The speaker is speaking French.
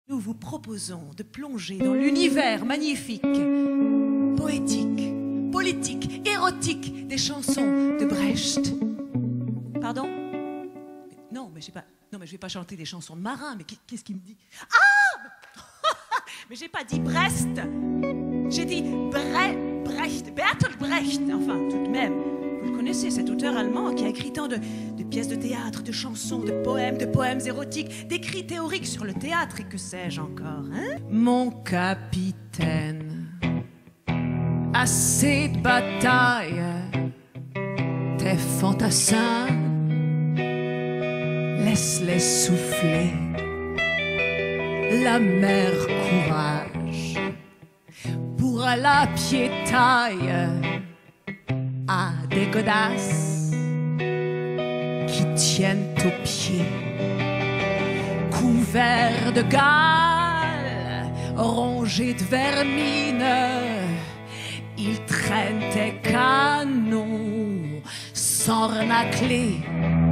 Nous vous proposons de plonger dans l'univers magnifique, poétique, politique, érotique des chansons de Brecht. Pardon? Non, mais je vais pas chanter des chansons de marins, mais qu'est-ce qu'il me dit? Ah! Mais j'ai pas dit Brest, j'ai dit Brecht, Bertolt Brecht, enfin, tout de même. Vous le connaissez, cet auteur allemand qui a écrit tant de pièces de théâtre, de chansons, de poèmes érotiques, d'écrits théoriques sur le théâtre et que sais-je encore, hein? Mon capitaine, assez de batailles, tes fantassins, laisse-les souffler, la mer courage, pour la piétaille à des godasses qui tiennent aux pieds, couverts de gales, rongés de vermine, ils traînent tes canons sans renacler.